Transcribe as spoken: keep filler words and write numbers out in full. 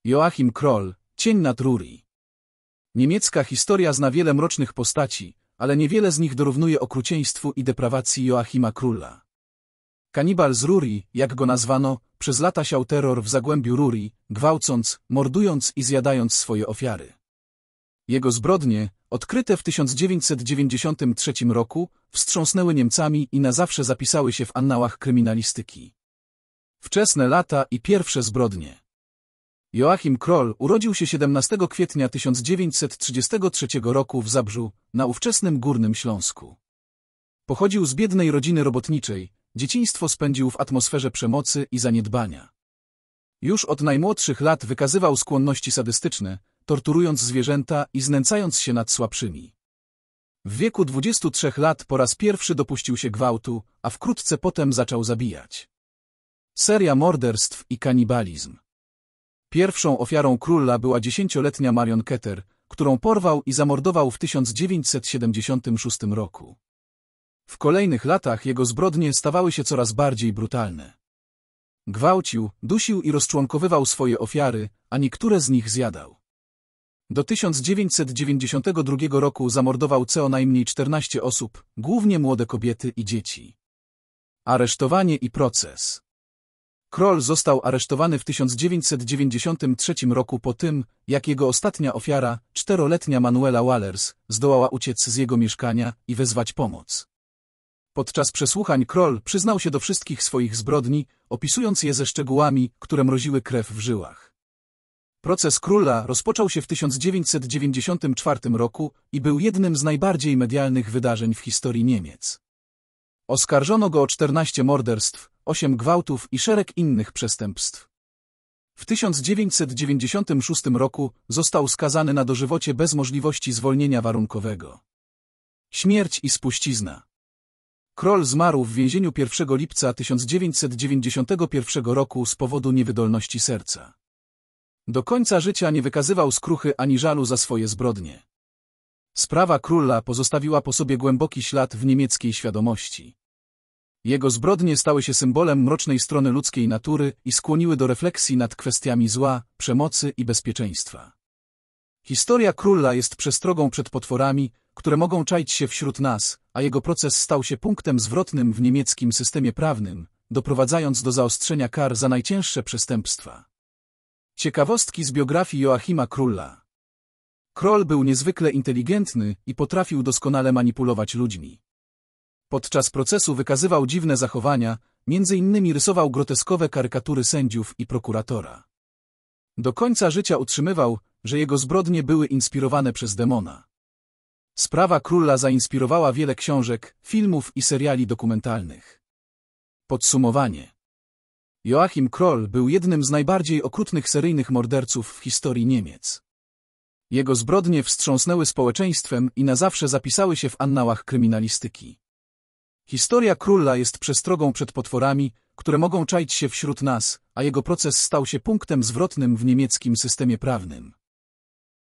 Joachim Kroll, Cień nad Rury. Niemiecka historia zna wiele mrocznych postaci, ale niewiele z nich dorównuje okrucieństwu i deprawacji Joachima Krolla. Kanibal z Rury, jak go nazwano, przez lata siał terror w zagłębiu Rury, gwałcąc, mordując i zjadając swoje ofiary. Jego zbrodnie, odkryte w tysiąc dziewięćset dziewięćdziesiątym trzecim roku, wstrząsnęły Niemcami i na zawsze zapisały się w annałach kryminalistyki. Wczesne lata i pierwsze zbrodnie. Joachim Kroll urodził się siedemnastego kwietnia tysiąc dziewięćset trzydziestego trzeciego roku w Zabrzu, na ówczesnym Górnym Śląsku. Pochodził z biednej rodziny robotniczej, dzieciństwo spędził w atmosferze przemocy i zaniedbania. Już od najmłodszych lat wykazywał skłonności sadystyczne, torturując zwierzęta i znęcając się nad słabszymi. W wieku dwudziestu trzech lat po raz pierwszy dopuścił się gwałtu, a wkrótce potem zaczął zabijać. Seria morderstw i kanibalizm. Pierwszą ofiarą Krolla była dziesięcioletnia Marion Ketter, którą porwał i zamordował w tysiąc dziewięćset siedemdziesiątym szóstym roku. W kolejnych latach jego zbrodnie stawały się coraz bardziej brutalne. Gwałcił, dusił i rozczłonkowywał swoje ofiary, a niektóre z nich zjadał. Do tysiąc dziewięćset dziewięćdziesiątego drugiego roku zamordował co najmniej czternaście osób, głównie młode kobiety i dzieci. Aresztowanie i proces. Kroll został aresztowany w tysiąc dziewięćset dziewięćdziesiątym trzecim roku po tym, jak jego ostatnia ofiara, czteroletnia Manuela Wallers, zdołała uciec z jego mieszkania i wezwać pomoc. Podczas przesłuchań Kroll przyznał się do wszystkich swoich zbrodni, opisując je ze szczegółami, które mroziły krew w żyłach. Proces Krolla rozpoczął się w tysiąc dziewięćset dziewięćdziesiątym czwartym roku i był jednym z najbardziej medialnych wydarzeń w historii Niemiec. Oskarżono go o czternaście morderstw, osiem gwałtów i szereg innych przestępstw. W tysiąc dziewięćset dziewięćdziesiątym szóstym roku został skazany na dożywocie bez możliwości zwolnienia warunkowego. Śmierć i spuścizna. Kroll zmarł w więzieniu pierwszego lipca tysiąc dziewięćset dziewięćdziesiątego pierwszego roku z powodu niewydolności serca. Do końca życia nie wykazywał skruchy ani żalu za swoje zbrodnie. Sprawa Krolla pozostawiła po sobie głęboki ślad w niemieckiej świadomości. Jego zbrodnie stały się symbolem mrocznej strony ludzkiej natury i skłoniły do refleksji nad kwestiami zła, przemocy i bezpieczeństwa. Historia Krolla jest przestrogą przed potworami, które mogą czaić się wśród nas, a jego proces stał się punktem zwrotnym w niemieckim systemie prawnym, doprowadzając do zaostrzenia kar za najcięższe przestępstwa. Ciekawostki z biografii Joachima Krolla. Kroll był niezwykle inteligentny i potrafił doskonale manipulować ludźmi. Podczas procesu wykazywał dziwne zachowania, między innymi rysował groteskowe karykatury sędziów i prokuratora. Do końca życia utrzymywał, że jego zbrodnie były inspirowane przez demona. Sprawa Krolla zainspirowała wiele książek, filmów i seriali dokumentalnych. Podsumowanie. Joachim Kroll był jednym z najbardziej okrutnych seryjnych morderców w historii Niemiec. Jego zbrodnie wstrząsnęły społeczeństwem i na zawsze zapisały się w annałach kryminalistyki. Historia Krolla jest przestrogą przed potworami, które mogą czaić się wśród nas, a jego proces stał się punktem zwrotnym w niemieckim systemie prawnym.